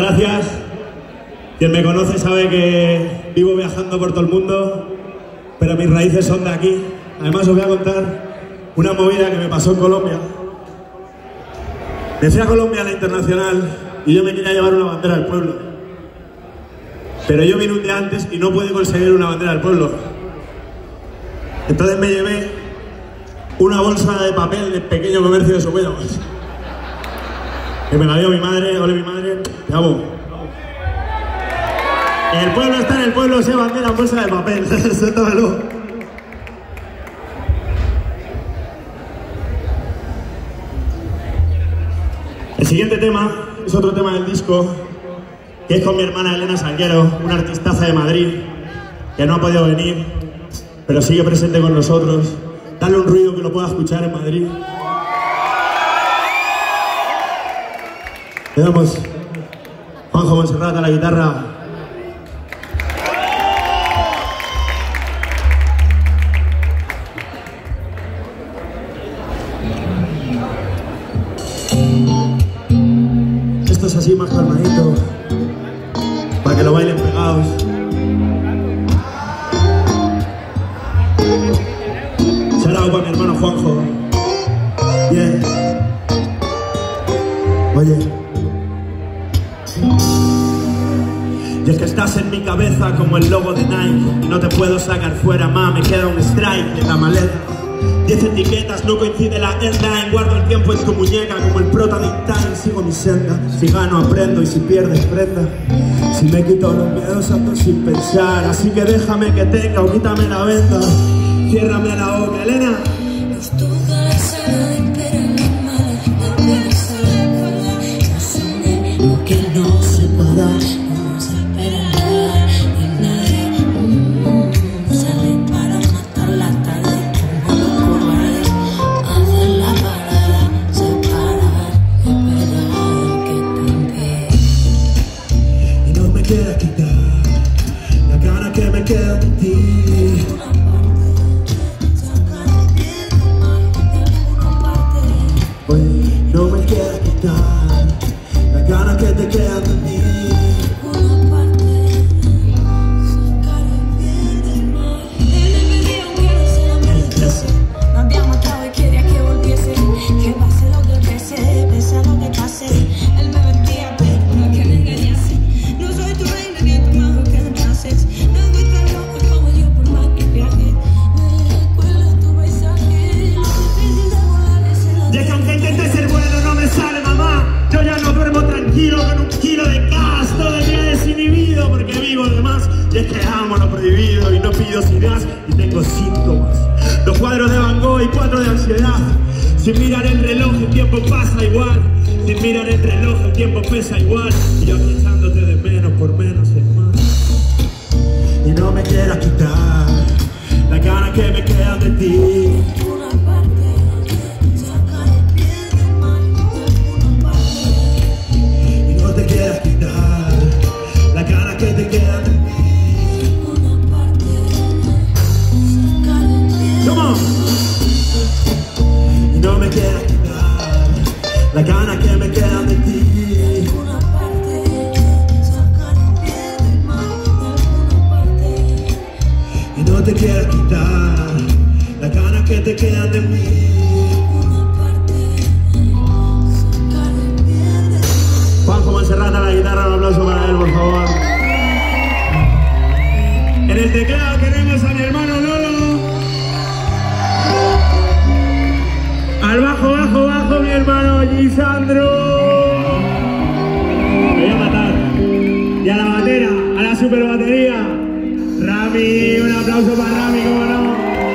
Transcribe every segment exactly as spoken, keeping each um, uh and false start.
Gracias. Quien me conoce sabe que vivo viajando por todo el mundo, pero mis raíces son de aquí. Además os voy a contar una movida que me pasó en Colombia. Me fui a Colombia a la internacional y yo me quería llevar una bandera del pueblo. Pero yo vine un día antes y no pude conseguir una bandera del pueblo. Entonces me llevé una bolsa de papel del pequeño comercio de Socuellamos, que me la dio mi madre. Ole mi madre, te amo. El pueblo está en el pueblo, se bandera en bolsa de papel. Suéltamelo. El siguiente tema es otro tema del disco, que es con mi hermana Elena Salguero, una artistaza de Madrid, que no ha podido venir, pero sigue presente con nosotros. Dale un ruido que lo pueda escuchar en Madrid. Le damos Juanjo Monserrat a la guitarra. Esto es así más calmadito, para que lo bailen pegados. Será para mi hermano Juanjo. Bien. Oye. Y es que estás en mi cabeza como el logo de Nike, y no te puedo sacar fuera, ma, me queda un strike de la maleta. Diez etiquetas, no coincide la headline. Guardo el tiempo en tu muñeca como el prota de Time. Sigo mi senda, si gano aprendo y si pierdes prenda. Si me quito los miedos ando sin pensar. Así que déjame que tenga o quítame la venda. Ciérrame la boca, Elena. Lo que no se puede dar, no se espera nada de nadie. Mm, sale para matar la tarde, como los cobardes. Hacer la parada, separar, esperar que cambie. Y no me quieras quitar la gana que me queda de ti. Oye, no me quieras quitar la gana que te queda de mí. Y es que amo lo prohibido y no pido ideas y tengo síntomas. Dos cuadros de Van Gogh y cuatro de ansiedad. Sin mirar el reloj el tiempo pasa igual. Sin mirar el reloj el tiempo pesa igual. Y yo aquí echándote de menos por menos es más. Y no me quieras quitar la gana que me queda de ti. Y no te quieras quitar la gana que te queda de ti. Y no me quieras quitar la gana que me queda de ti. Y no te quieras quitar la gana que te queda de mí. Juanjo Monserrat a la guitarra, un aplauso para él, por favor. En el teclado queremos a mi hermano Lolo. Al bajo, bajo, bajo, mi hermano Gisandro. Me voy a matar. Y a la batera, a la super batería, Rami. Un aplauso para Rami, cómo no.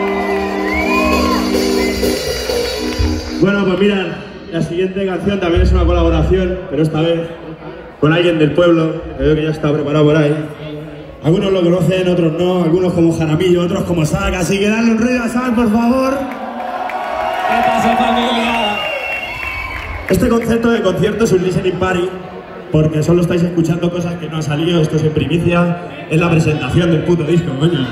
Bueno, pues mirad, la siguiente canción también es una colaboración, pero esta vez con alguien del pueblo, que veo que ya está preparado por ahí. Algunos lo conocen, otros no, algunos como Jaramillo, otros como Sac, así que dale un ruido a Sac, por favor. ¿Qué pasa, familia? Este concepto de concierto es un listening party, porque solo estáis escuchando cosas que no han salido. Esto es en primicia, es la presentación del puto disco, coño.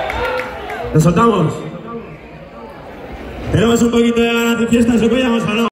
¿Nos soltamos? ¿Tenemos un poquito de ganas de fiesta? ¿Se podíamos o no?